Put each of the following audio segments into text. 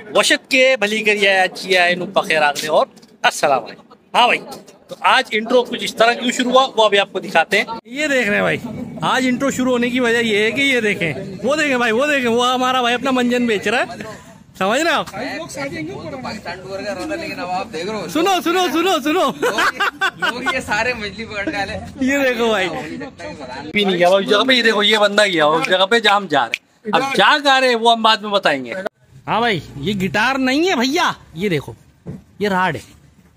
वशक के भली करिए अच्छी है नु बखैर आगने और अस्सलाम वालेकुम। हाँ भाई, तो आज इंट्रो कुछ इस तरह क्यों शुरू हुआ वो अभी आपको दिखाते हैं। ये देख रहे हैं भाई, आज इंट्रो शुरू होने की वजह ये है कि ये देखें, वो देखें भाई, वो देखें, वो हमारा भाई अपना मंजन बेच रहा है, समझ रहे आप। पाकिस्तान टूर कर रहा था, लेकिन अब आप देख रहे हो, सुनो सुनो सुनो सुनो, लोग ये सारे मछली पकड़ डाले। ये देखो भाई, भी नहीं गया उस जगह पे, ये देखो ये बंदा गया उस जगह पे जहाँ हम जा रहे हैं। अब जा रहे हैं वो हम बाद में बताएंगे। हाँ भाई, ये गिटार नहीं है भैया, ये देखो ये राड है।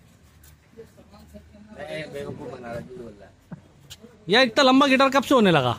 यार इतना लंबा गिटार कब से होने लगा?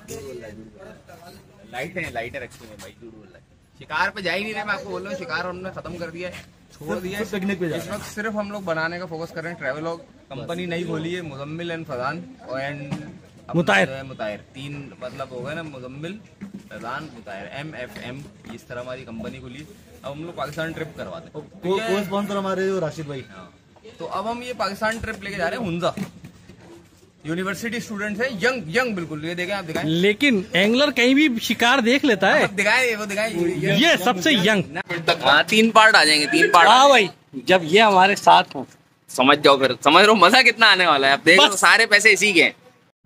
लाइटें रखी है भाई, झूठ बोल रहा है। शिकार पे जा ही नहीं रहे, मैं आपको बोल रहा हूँ, शिकार हमने खत्म कर दिया है, छोड़ दिया है। पिकनिक पे इस वक्त सिर्फ हम लोग बनाने का फोकस कर रहे हैं। ट्रैवलॉग कंपनी नई खोली है, मुजम्मिल एंड फजान एंड मुताहिर, तीन मतलब हो गए ना, मुजम्मिल फजान मुताहिर, MFM, इस तरह हमारी कंपनी खुली। अब हम लोग पाकिस्तान ट्रिप करवाते हैं। कौन स्पॉन्सर हमारे राशिद भाई। तो अब हम ये पाकिस्तान ट्रिप लेके जा रहे हैं। हुंजा यूनिवर्सिटी स्टूडेंट है, यंग बिल्कुल, ये देखें आप, दिखाएं। लेकिन एंगलर कहीं भी शिकार देख लेता है। दिखाएं, वो दिखाएं, ये सबसे यंग। हाँ, 3 पार्ट आ जाएंगे, 3 पार्ट। हाँ भाई, जब ये हमारे साथ हो समझ जाओ, फिर समझ रहे हो मजा कितना आने वाला है। आप देख लो, सारे पैसे इसी के हैं।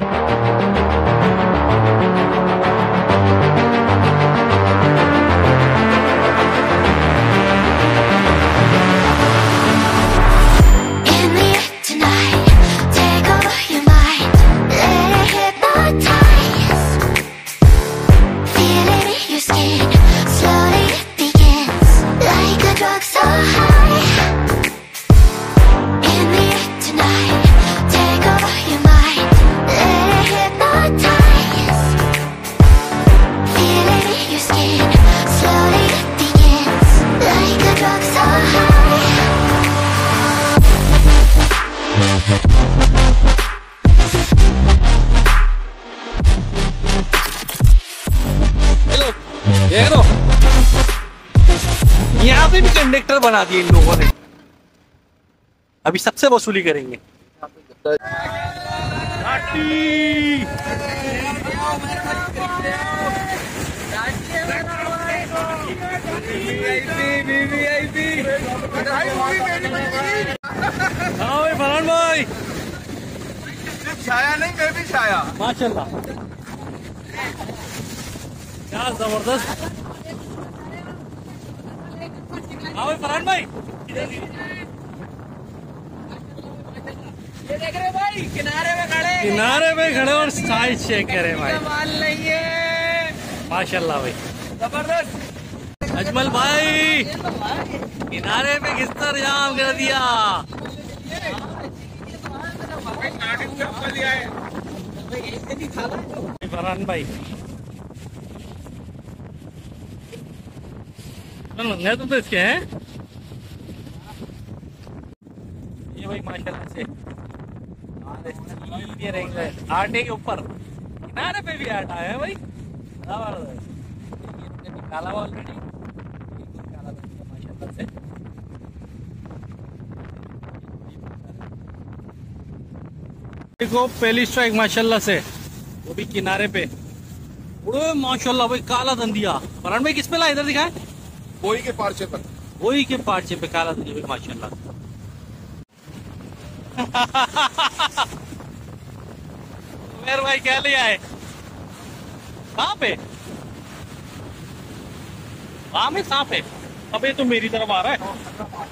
यहाँ पे भी कंडक्टर बना दिए इन लोगों ने। अभी सबसे वसूली करेंगे। हाँ भाई फरहान भाई, छाया नहीं, मैं भी छाया। माशाल्लाह, क्या जबरदस्त। हाँ भाई फरहान भाई, ये देख रहे भाई, किनारे पे खड़े और साइज चेक करे भाई, माल नहीं है। माशाल्लाह भाई, जबरदस्त। अजमल भाई किनारे पे किस्तर जाम कर दिया। फरहान भाई तो इसके हैं ये भाई, माशाल्लाह से आटे के ऊपर किनारे पे भी आटा है भाई, काला ऑलरेडी माशाल्लाह से। देखो पहली स्ट्राइक माशाल्लाह से, वो भी किनारे पे। ओए माशाल्लाह भाई, काला धंधिया। फरहान भाई किस पे ला, इधर दिखाए। वही के पार्चे पर, वही के पार्चे पे काला धंधिया माशाल्लाह। मेरे भाई क्या ले आए, कहाँ पे? वहां में सांप है। अब ये तो मेरी तरफ आ रहा है।